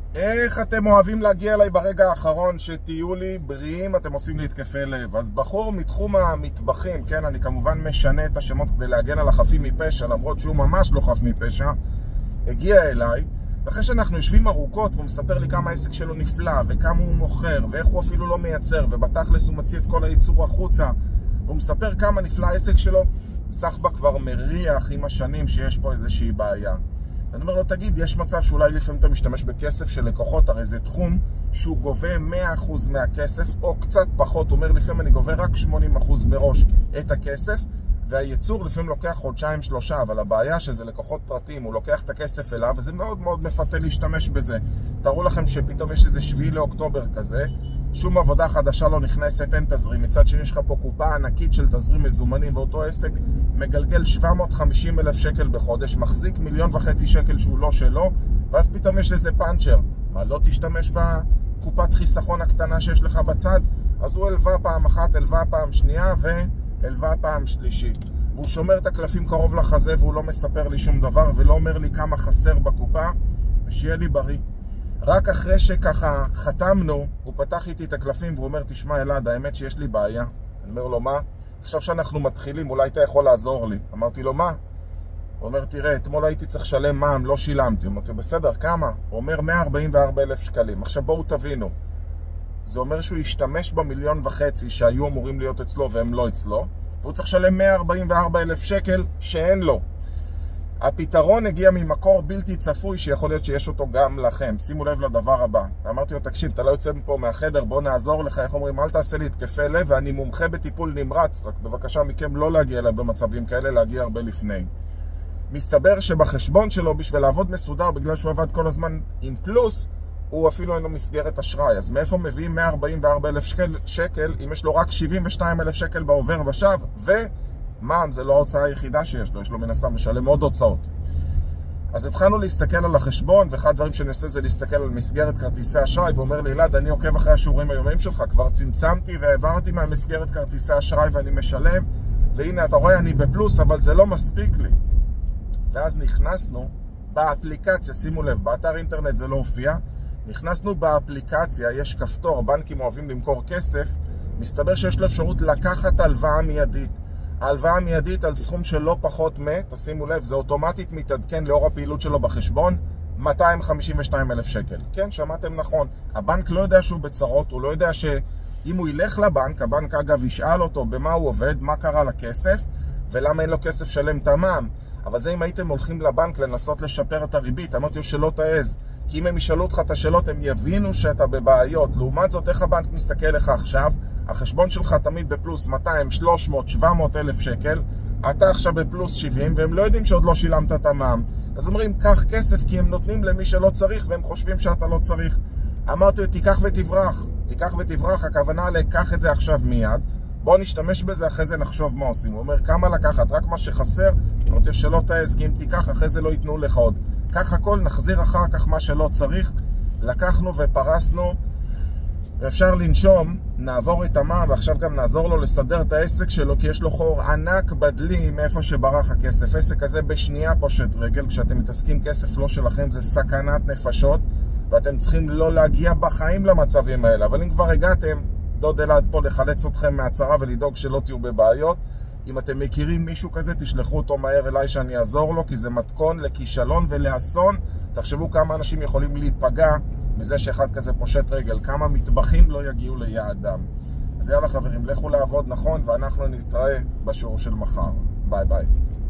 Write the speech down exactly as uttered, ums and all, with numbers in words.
איך אתם אוהבים להגיע אליי ברגע האחרון שתהיו לי בריאים, אתם עושים לי התקפי לב. אז בחור מתחום המטבחים, כן, אני כמובן משנה את השמות כדי להגן על החפים מפשע, למרות שהוא ממש לא חף מפשע, הגיע אליי, ואחרי שאנחנו יושבים ארוכות והוא מספר לי כמה העסק שלו נפלא, וכמה הוא מוכר, ואיך הוא אפילו לא מייצר, ובתכלס הוא מציא את כל הייצור החוצה, והוא מספר כמה נפלא העסק שלו, סחבא כבר מריח עם השנים שיש פה איזושהי בעיה. אני אומר לו, תגיד, יש מצב שאולי לפעמים אתה משתמש בכסף של לקוחות, הרי זה תחום שהוא גובה מאה אחוז מהכסף, או קצת פחות, הוא אומר, לפעמים אני גובה רק שמונים אחוז מראש את הכסף, והייצור לפעמים לוקח חודשיים שלושה, אבל הבעיה שזה לקוחות פרטיים, הוא לוקח את הכסף אליו, וזה מאוד מאוד מפתה להשתמש בזה. תראו לכם שפתאום יש איזה שביעי לאוקטובר כזה, שום עבודה חדשה לא נכנסת, אין תזרים. מצד שני יש לך פה קופה ענקית של תזרים מזומנים, ואותו עסק מגלגל שבע מאות וחמישים אלף שקל בחודש, מחזיק מיליון וחצי שקל שהוא לא שלו, ואז פתאום יש איזה פאנצ'ר. מה, לא תשתמש בקופת חיסכון הקטנה שיש לך בצד? אז הוא אלווה פעם אחת, אלווה פעם שנייה, ואלווה פעם שלישית. והוא שומר את הקלפים קרוב לחזה, והוא לא מספר לי שום דבר, ולא אומר לי כמה חסר בקופה, ושיהיה לי בריא. רק אחרי שככה חתמנו, הוא פתח איתי את הקלפים והוא אומר, תשמע אלעד, האמת שיש לי בעיה. אני אומר לו, מה? עכשיו שאנחנו מתחילים, אולי אתה יכול לעזור לי. אמרתי לו, מה? הוא אומר, תראה, אתמול הייתי צריך לשלם מע"מ, לא שילמתי. אמרתי, בסדר, כמה? הוא אומר, מאה ארבעים וארבעה אלף שקלים. עכשיו בואו תבינו. זה אומר שהוא ישתמש במיליון וחצי שהיו אמורים להיות אצלו והם לא אצלו, והוא צריך לשלם מאה ארבעים וארבעה אלף שקל שאין לו. הפתרון הגיע ממקור בלתי צפוי שיכול להיות שיש אותו גם לכם. שימו לב לדבר הבא. אמרתי לו, תקשיב, אתה לא יוצא מפה מהחדר, בוא נעזור לך. איך אומרים, אל תעשה לי התקפי לב, ואני מומחה בטיפול נמרץ. רק בבקשה מכם לא להגיע אליי במצבים כאלה, להגיע הרבה לפני. מסתבר שבחשבון שלו, בשביל לעבוד מסודר, בגלל שהוא עבד כל הזמן עם פלוס, הוא אפילו אין לו מסגרת אשראי. אז מאיפה מביאים מאה ארבעים וארבעה אלף שקל, שקל אם יש לו רק שבעים ושניים אלף שקל בעובר ושב, ו... מע"מ זה לא ההוצאה היחידה שיש לו, יש לו מן הסתם משלם עוד הוצאות. אז התחלנו להסתכל על החשבון, ואחד הדברים שאני עושה זה להסתכל על מסגרת כרטיסי אשראי, ואומר לי, אלעד, אני עוקב אחרי השיעורים היומיים שלך, כבר צמצמתי והעברתי מהמסגרת כרטיסי אשראי ואני משלם, והנה אתה רואה, אני בפלוס, אבל זה לא מספיק לי. ואז נכנסנו באפליקציה, שימו לב, באתר אינטרנט זה לא הופיע, נכנסנו באפליקציה, יש כפתור, בנקים אוהבים למכור כסף, מסתבר שיש לו אפשרות לקחת הלוואה מיידית. ההלוואה המיידית על סכום של לא פחות מ, תשימו לב, זה אוטומטית מתעדכן לאור הפעילות שלו בחשבון, מאתיים חמישים ושניים אלף שקל. כן, שמעתם נכון. הבנק לא יודע שהוא בצרות, הוא לא יודע שאם הוא ילך לבנק, הבנק אגב ישאל אותו במה הוא עובד, מה קרה לכסף, ולמה אין לו כסף שלם את המע"מ. אבל זה אם הייתם הולכים לבנק לנסות לשפר את הריבית, אמרתי לו שלא תעז. כי אם הם ישאלו אותך את השאלות, הם יבינו שאתה בבעיות. לעומת זאת, איך הבנק מסתכל לך עכשיו? החשבון שלך תמיד בפלוס מאתיים, שלוש מאות, שבע מאות אלף שקל, אתה עכשיו בפלוס שבעים, והם לא יודעים שעוד לא שילמת את המע"מ. אז אומרים, קח כסף, כי הם נותנים למי שלא צריך, והם חושבים שאתה לא צריך. אמרתי, תיקח ותברח. תיקח ותברח, הכוונה לקח את זה עכשיו מיד. בוא נשתמש בזה, אחרי זה נחשוב מה עושים. הוא אומר, כמה לקחת? רק מה שחסר. אמרתי, שלא תעז, כי אם תיקח, אחרי זה לא ייתנו לך עוד. כך הכל, נחזיר אחר כך מה שלא צריך. לקחנו ופרסנו, ואפשר לנשום, נעבור את המע"מ, ועכשיו גם נעזור לו לסדר את העסק שלו, כי יש לו חור ענק בדלי מאיפה שברח הכסף. עסק הזה בשנייה פושט רגל, כשאתם מתעסקים כסף לא שלכם, זה סכנת נפשות, ואתם צריכים לא להגיע בחיים למצבים האלה. אבל אם כבר הגעתם, דוד אלעד פה לחלץ אתכם מהצרה ולדאוג שלא תהיו בבעיות. אם אתם מכירים מישהו כזה, תשלחו אותו מהר אליי שאני אעזור לו, כי זה מתכון לכישלון ולאסון. תחשבו כמה אנשים יכולים להיפגע מזה שאחד כזה פושט רגל, כמה מטבחים לא יגיעו ליעדם. אז יאללה חברים, לכו לעבוד נכון, ואנחנו נתראה בשיעור של מחר. ביי ביי.